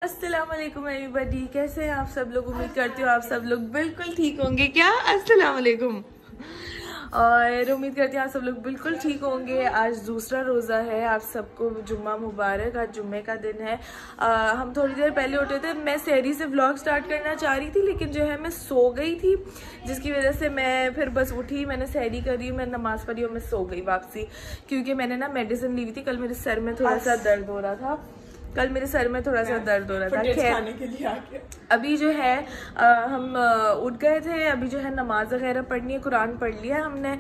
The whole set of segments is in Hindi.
अस्सलाम वालेकुम एवरीबॉडी, कैसे हैं आप सब लोग। उम्मीद करती हूँ आप सब लोग बिल्कुल ठीक होंगे। क्या अस्सलाम वालेकुम। और उम्मीद करती हूँ आप सब लोग बिल्कुल ठीक होंगे। आज दूसरा रोज़ा है, आप सबको जुम्मा मुबारक। आज जुम्मे का दिन है। हम थोड़ी देर पहले उठे थे। मैं सहरी से व्लॉग स्टार्ट करना चाह रही थी, लेकिन जो है मैं सो गई थी, जिसकी वजह से मैं फिर बस उठी, मैंने सहरी करी, मैं नमाज़ पढ़ी और मैं सो गई वापसी, क्योंकि मैंने ना मेडिसिन ली हुई थी। कल मेरे सर में थोड़ा सा दर्द हो रहा था। खैर अभी जो है हम उठ गए थे। अभी जो है नमाज वगैरह पढ़नी है, कुरान पढ़ लिया हमने।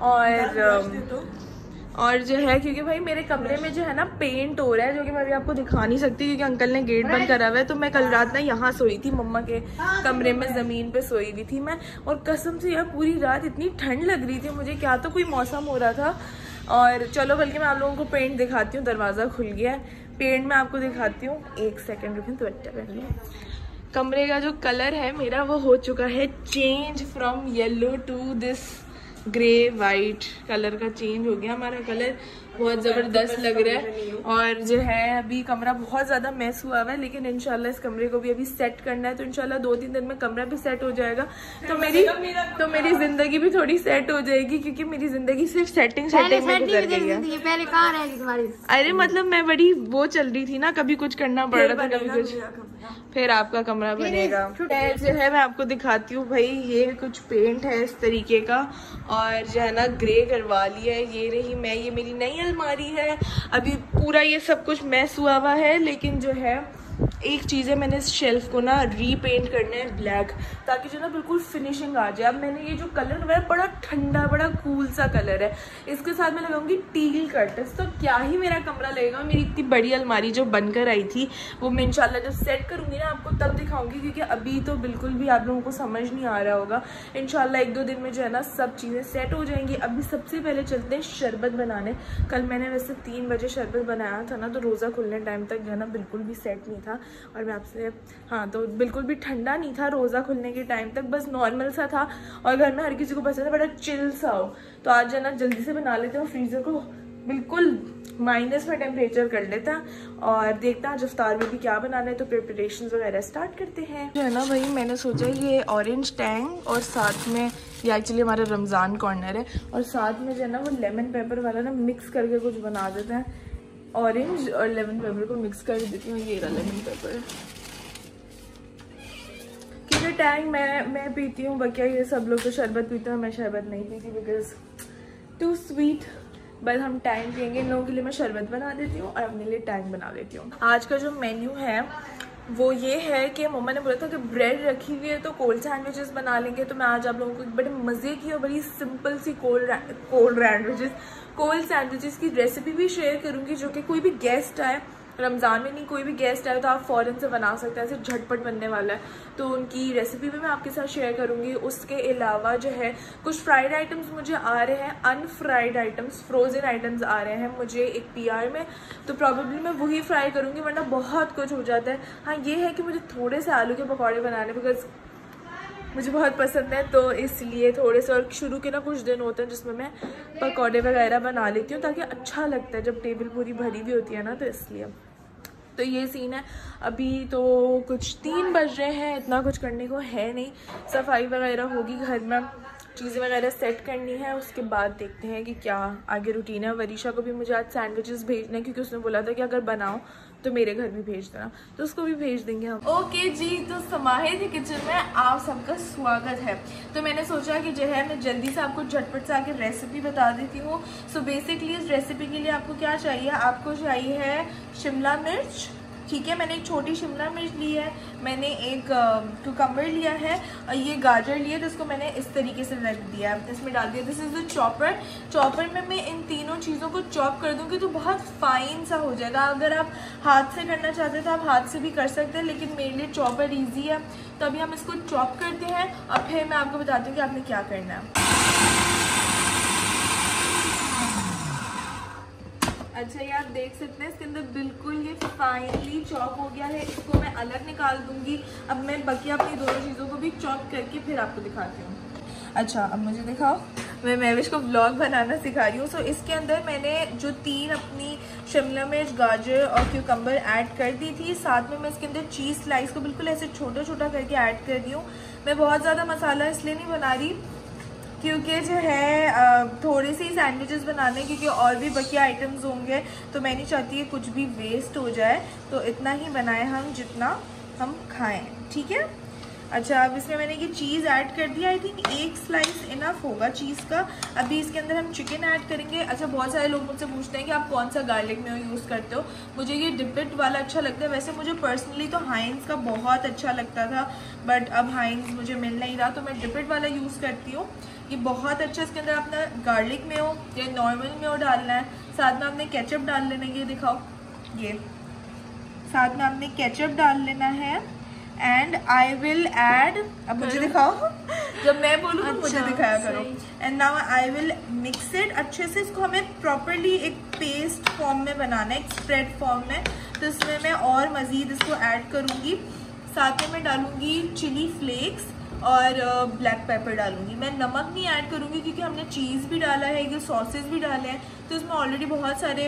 और जो है क्योंकि भाई मेरे कमरे में जो है ना पेंट हो रहा है, जो कि मैं अभी आपको दिखा नहीं सकती क्योंकि अंकल ने गेट बंद करा हुआ है। तो मैं कल रात ना यहाँ सोई थी, मम्मा के कमरे में ज़मीन पे सोई हुई थी मैं। और कसम से यार पूरी रात इतनी ठंड लग रही थी मुझे, क्या तो कोई मौसम हो रहा था। और चलो बल्कि मैं आप लोगों को पेंट दिखाती हूँ। दरवाज़ा खुल गया है, पेंट मैं आपको दिखाती हूँ। एक सेकेंड रुकें तो अच्छा पहन लो। कमरे का जो कलर है मेरा वो हो चुका है change from yellow to this grey white colour का चेंज हो गया हमारा कलर। बहुत ज़बरदस्त लग रहा है। और जो है अभी कमरा बहुत ज़्यादा मैस हुआ हुआ है, लेकिन इंशाल्लाह इस कमरे को भी अभी सेट करना है। तो इंशाल्लाह 2-3 दिन में कमरा भी सेट हो जाएगा, तो मेरी ज़िंदगी भी थोड़ी सेट हो जाएगी, क्योंकि मेरी ज़िंदगी सिर्फ सेटिंग में गुजर गई है। पहले कहाँ रहेगी तुम्हारी? अरे मतलब मैं बड़ी वो चल रही थी ना, कभी कुछ करना पड़ रहा था, कभी कुछ, फिर आपका कमरा बनेगा। जो है मैं आपको दिखाती हूँ भाई, ये कुछ पेंट है इस तरीके का, और जो है ना ग्रे करवा लिया है। ये रही मैं, ये मेरी नई अलमारी है। अभी पूरा ये सब कुछ मैस हुआ हुआ है, लेकिन जो है एक चीज़ है, मैंने इस शेल्फ को ना रीपेंट करना है ब्लैक, ताकि जो ना बिल्कुल फिनिशिंग आ जाए। अब मैंने ये जो कलर लगाया बड़ा ठंडा बड़ा कूल सा कलर है, इसके साथ मैं लगाऊंगी टील कर्टन्स, तो क्या ही मेरा कमरा लगेगा। मेरी इतनी बड़ी अलमारी जो बनकर आई थी वो मैं इंशाल्लाह जब सेट करूंगी ना आपको तब दिखाऊंगी, क्योंकि अभी तो बिल्कुल भी आप लोगों को समझ नहीं आ रहा होगा। इंशाल्लाह 1-2 दिन में जो है ना सब चीज़ें सेट हो जाएंगी। अभी सबसे पहले चलते हैं शरबत बनाने। कल मैंने वैसे 3 बजे शरबत बनाया था ना, तो रोज़ा खुलने टाइम तक जो है ना बिल्कुल भी सेट नहीं था। और मैं आपसे हाँ, तो बिल्कुल भी ठंडा नहीं था रोज़ा खुलने के टाइम तक, बस नॉर्मल सा था। और घर में हर किसी को पसंद है बड़ा चिल सा हो, तो आज जो है ना जल्दी से बना लेते हैं। फ्रीज़र को बिल्कुल माइनस में टेम्परेचर कर लेता है, और देखता है इफ्तार में भी क्या बनाना है। तो प्रिपरेशंस वगैरह स्टार्ट करते हैं। जो है ना भाई मैंने सोचा ये ऑरेंज टैंग, और साथ में ये एक्चुअली हमारा रमज़ान कॉर्नर है, और साथ में जो है ना वो लेमन पेपर वाला ना मिक्स करके कुछ बना देते हैं। ऑरेंज और लेमन पेपर को मिक्स कर देती हूँ। ये रहा लेमन पेपर, क्योंकि टैंग मैं पीती हूँ, बकिया ये सब लोग तो शरबत पीते हैं, मैं शरबत नहीं पीती बिकॉज टू स्वीट। बस हम टैंग पियेंगे। इन लोगों के लिए मैं शरबत बना देती हूँ और अपने लिए टैंग बना लेती हूँ। आज का जो मेन्यू है वो ये है कि मम्मा ने बोला था कि ब्रेड रखी हुई है तो कोल्ड सैंडविचेस बना लेंगे। तो मैं आज आप लोगों को एक बड़े मज़े की और बड़ी सिंपल सी कोल्ड सैंडविचेस की रेसिपी भी शेयर करूँगी, जो कि कोई भी गेस्ट आए, रमज़ान में नहीं कोई भी गेस्ट आए तो आप फ़ौरन से बना सकते हैं, ऐसे झटपट बनने वाला है। तो उनकी रेसिपी भी मैं आपके साथ शेयर करूँगी। उसके अलावा जो है कुछ फ्राइड आइटम्स मुझे आ रहे हैं, अनफ्राइड आइटम्स, फ्रोज़न आइटम्स आ रहे हैं मुझे एक PR में, तो प्रॉब्लली मैं वही फ्राई करूँगी, वरना बहुत कुछ हो जाता है। हाँ ये है कि मुझे थोड़े से आलू के पकौड़े बनाने बिकॉज मुझे बहुत पसंद है, तो इसलिए थोड़े से। और शुरू के ना कुछ दिन होते हैं जिसमें मैं पकौड़े वगैरह बना लेती हूँ, ताकि अच्छा लगता है जब टेबल पूरी भरी हुई होती है ना, तो इसलिए। तो ये सीन है। अभी तो कुछ 3 बज रहे हैं, इतना कुछ करने को है नहीं। सफाई वगैरह होगी घर में, चीज़ें वगैरह सेट करनी है, उसके बाद देखते हैं कि क्या आगे रूटीन है। वरीशा को भी मुझे आज सैंडविचेस भेजने, क्योंकि उसने बोला था कि अगर बनाओ तो मेरे घर भी भेज देना, तो उसको भी भेज देंगे हम। ओके जी, तो समाहित किचन में आप सबका स्वागत है। तो मैंने सोचा कि जो है मैं जल्दी से आपको झटपट से आके रेसिपी बता देती हूँ। सो बेसिकली इस रेसिपी के लिए आपको क्या चाहिए, आपको चाहिए है शिमला मिर्च, ठीक है। मैंने एक छोटी शिमला मिर्च ली है, मैंने एक कुकम्बर लिया है, और ये गाजर लिया, तो इसको मैंने इस तरीके से रख दिया है, इसमें डाल दिया। दिस इज़ द चॉपर में मैं इन तीनों चीज़ों को चॉप कर दूँगी तो बहुत फाइन सा हो जाएगा। अगर आप हाथ से करना चाहते हैं तो आप हाथ से भी कर सकते हैं, लेकिन मेरे लिए चॉपर ईजी है। तो अभी हम इसको चॉप करते हैं, और फिर मैं आपको बताती हूँ कि आपने क्या करना है। अच्छा ये आप देख सकते हैं इसके अंदर बिल्कुल ये फाइनली चॉप हो गया है। इसको मैं अलग निकाल दूंगी। अब मैं बाकी अपनी दोनों चीज़ों को भी चॉप करके फिर आपको दिखाती हूँ। अच्छा अब मुझे दिखाओ, मैं महविश को व्लॉग बनाना सिखा रही हूँ। सो इसके अंदर मैंने जो 3 अपनी शिमला मिर्च, गाजर और क्यूकम्बर ऐड कर दी थी। साथ में मैं इसके अंदर चीज़ स्लाइस को बिल्कुल ऐसे छोटा छोटा करके ऐड कर रही हूँ। मैं बहुत ज़्यादा मसाला इसलिए नहीं बना रही क्योंकि जो है थोड़े से ही सैंडविचेस बनाने, क्योंकि और भी बकिया आइटम्स होंगे तो मैं नहीं चाहती है कुछ भी वेस्ट हो जाए। तो इतना ही बनाए हम जितना हम खाएं, ठीक है। अच्छा अब इसमें मैंने ये चीज़ ऐड कर दिया। आई थिंक 1 स्लाइस इनफ होगा चीज़ का। अभी इसके अंदर हम चिकन ऐड करेंगे। अच्छा बहुत सारे लोग मुझसे पूछते हैं कि आप कौन सा गार्लिक मेयो यूज़ करते हो। मुझे ये डिपिट वाला अच्छा लगता है। वैसे मुझे पर्सनली तो हाइंस का बहुत अच्छा लगता था, बट अब हाइंस मुझे मिल नहीं रहा तो मैं डिपिट वाला यूज़ करती हूँ। ये बहुत अच्छा, इसके अंदर अपना गार्लिक मेयो या नॉर्मल मेयो डालना है, साथ में आपने केचप डाल लेना है। ये दिखाओ, ये साथ में आपने केचप डाल लेना है। एंड आई विल ऐड, अब मुझे दिखाओ, जब मैं बोलूँ तो मुझे दिखाया करो। And now I will mix it अच्छे से। इसको हमें प्रॉपरली एक पेस्ट फॉर्म में बनाना है, एक स्प्रेड फॉर्म में। तो इसमें मैं और मज़ीद इसको ऐड करूँगी। साथ में मैं डालूँगी चिली फ्लेक्स और ब्लैक पेपर डालूँगी। मैं नमक नहीं ऐड करूँगी क्योंकि हमने चीज़ भी डाला है, ये सॉसेज भी डाले हैं, तो इसमें ऑलरेडी बहुत सारे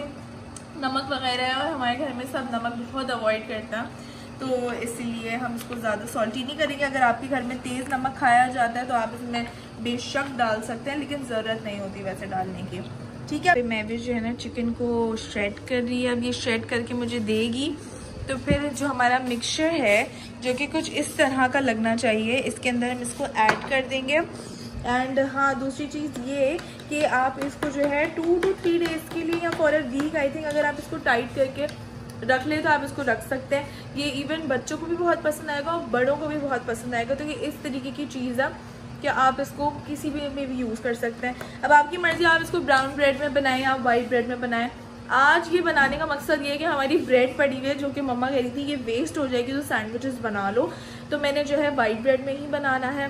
नमक वगैरह है और हमारे घर में सब नमक बहुत अवॉइड करता है, तो इसलिए हम इसको ज़्यादा सॉल्टी नहीं करेंगे। अगर आपके घर में तेज़ नमक खाया जाता है तो आप इसमें बेशक डाल सकते हैं, लेकिन ज़रूरत नहीं होती वैसे डालने की, ठीक है। मैं भी जो है ना चिकन को श्रेड कर रही है। अब ये श्रेड करके मुझे देगी, तो फिर जो हमारा मिक्सचर है जो कि कुछ इस तरह का लगना चाहिए, इसके अंदर हम इसको ऐड कर देंगे। एंड हाँ दूसरी चीज़ ये कि आप इसको जो है 2 to 3 डेज़ के लिए या for a week I think अगर आप इसको टाइट करके रख ले तो आप इसको रख सकते हैं। ये इवन बच्चों को भी बहुत पसंद आएगा और बड़ों को भी बहुत पसंद आएगा। तो ये इस तरीके की चीज़ है कि आप इसको किसी भी में भी यूज़ कर सकते हैं। अब आपकी मर्ज़ी, आप इसको ब्राउन ब्रेड में बनाएं, आप वाइट ब्रेड में बनाएं। आज ये बनाने का मकसद ये है कि हमारी ब्रेड पड़ी हुई है जो कि मम्मा कह रही थी ये वेस्ट हो जाएगी तो सैंडविचेस बना लो, तो मैंने जो है वाइट ब्रेड में ही बनाना है।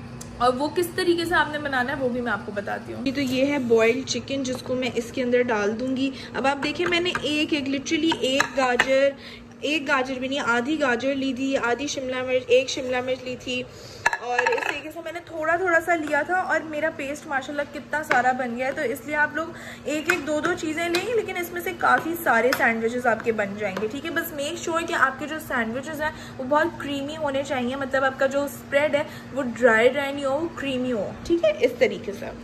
और वो किस तरीके से आपने बनाना है वो भी मैं आपको बताती हूँ। तो ये है बॉइल्ड चिकन जिसको मैं इसके अंदर डाल दूंगी। अब आप देखिए मैंने लिटरली एक गाजर भी नहीं, आधी गाजर ली थी, आधी शिमला मिर्च, 1 शिमला मिर्च ली थी, और इस तरीके से मैंने थोड़ा थोड़ा सा लिया था और मेरा पेस्ट माशाल्लाह कितना सारा बन गया है। तो इसलिए आप लोग 1-1, 2-2 चीज़ें लेंगे, लेकिन इसमें से काफ़ी सारे सैंडविचेस आपके बन जाएंगे, ठीक है। बस मेक श्योर कि आपके जो सैंडविचेस हैं वो बहुत क्रीमी होने चाहिए, मतलब आपका जो स्प्रेड है वो ड्राई नहीं हो, क्रीमी हो, ठीक है, इस तरीके से।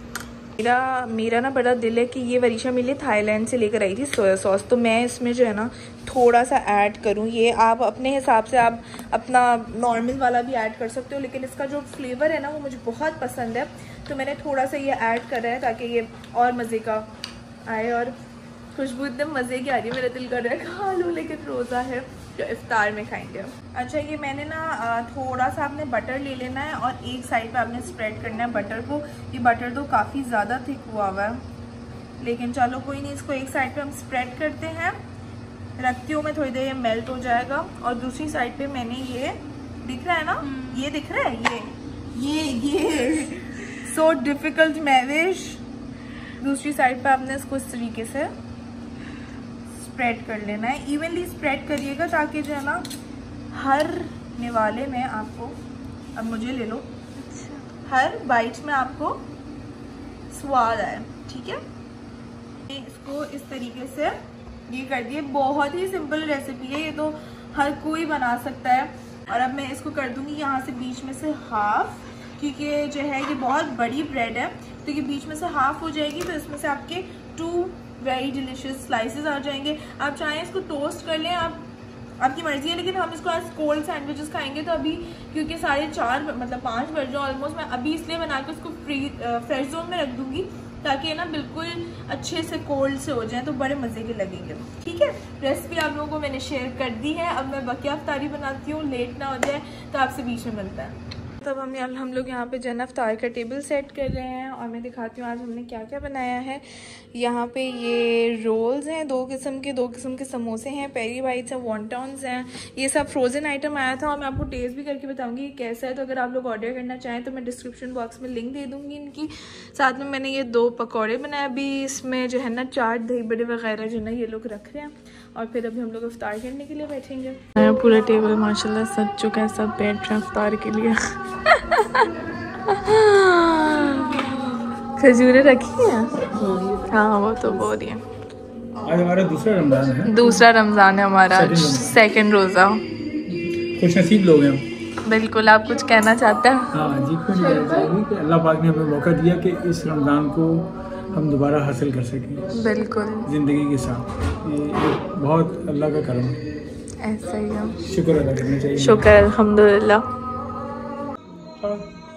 मेरा ना बड़ा दिल है कि ये वरीशा मेरे लिए थाईलैंड से लेकर आई थी सोया सॉस, तो मैं इसमें जो है ना थोड़ा सा ऐड करूँ। ये आप अपने हिसाब से आप अपना नॉर्मल वाला भी ऐड कर सकते हो, लेकिन इसका जो फ्लेवर है ना वो मुझे बहुत पसंद है, तो मैंने थोड़ा सा ये ऐड करा है ताकि ये और मज़े का आए। और खुशबू एकदम मज़े की आ रही है, मेरा दिल कर रहा है खा लूँ, लेकिन रोज़ा है तो इफ्तार में खाएंगे। अच्छा ये मैंने ना थोड़ा सा आपने बटर ले लेना है और एक साइड पे आपने स्प्रेड करना है बटर को। ये बटर तो काफ़ी ज़्यादा थिक हुआ हुआ है, लेकिन चलो कोई नहीं, इसको एक साइड पे हम स्प्रेड करते हैं। रखती हूँ मैं थोड़ी देर, ये मेल्ट हो जाएगा। और दूसरी साइड पे मैंने ये दिख रहा है ना, ये दिख रहा है, ये सो डिफिकल्ट महविश। दूसरी साइड पे आपने इसको इस तरीके से स्प्रेड कर लेना है, इवनली स्प्रेड करिएगा ताकि जो है ना हर निवाले में आपको, अब मुझे ले लो, हर बाइट में आपको स्वाद आए, ठीक है। इसको इस तरीके से ये कर दिए। बहुत ही सिंपल रेसिपी है, ये तो हर कोई बना सकता है। और अब मैं इसको कर दूंगी यहाँ से बीच में से हाफ, क्योंकि जो है ये बहुत बड़ी ब्रेड है तो ये बीच में से हाफ हो जाएगी, तो इसमें से आपके 2 वेरी डिलीशियस स्लाइसेस आ जाएंगे। आप चाहें इसको टोस्ट कर लें, आपकी मर्जी है, लेकिन हम इसको आज कोल्ड सैंडविचेस खाएंगे। तो अभी क्योंकि 4:30 मतलब 5 बज जाओ ऑलमोस्ट, मैं अभी इसलिए बना के उसको फ्रेश जोन में रख दूंगी ताकि है ना बिल्कुल अच्छे से कोल्ड से हो जाए, तो बड़े मज़े के लगेंगे, ठीक है। रेसिपी आप लोगों को मैंने शेयर कर दी है। अब मैं बकिया अफ्तारी बनाती हूँ, लेट ना हो जाए, तो आपसे बीच में मिलता है। तब हम लोग यहाँ पे जन अफ्तार का टेबल सेट कर रहे हैं और मैं दिखाती हूँ आज हमने क्या क्या बनाया है। यहाँ पे ये रोल्स हैं, 2 किस्म के समोसे हैं, पेरी बाइट्स हैं, वॉन्टॉन्स हैं। ये सब फ्रोज़न आइटम आया था और मैं आपको टेस्ट भी करके बताऊँगी कैसा है। तो अगर आप लोग ऑर्डर करना चाहें तो मैं डिस्क्रिप्शन बॉक्स में लिंक दे दूँगी इनकी। साथ में मैंने ये 2 पकौड़े बनाए, अभी इसमें जो है ना चाट, दही बड़े वगैरह जो ना ये लोग रख रहे हैं, और फिर अभी हम लोग इफ्तार करने के लिए बैठेंगे। पूरा टेबल माशाल्लाह सज चुका है, सब बैठ रहे हैं इफ्तार के लिए। खजूरें रखी हैं? हाँ वो तो बोल रही है। आज हमारा दूसरा रमजान है। दूसरा रमजान है हमारा, सेकंड रोज़ा। खुश नसीब लोग हैं। बिल्कुल। आप कुछ कहना चाहते हैं? हाँ जी, कुछ नहीं कहना चाहेंगे कि अल्लाह पाक ने हमें मौका दिया कि इस रमज़ान को हम दोबारा हासिल कर सकें बिल्कुल ज़िंदगी के साथ। ये एक बहुत अल्लाह का करम है, ऐसा ही है। शुक्र अदा करना चाहिए। शुक्र अल्हम्दुलिल्लाह।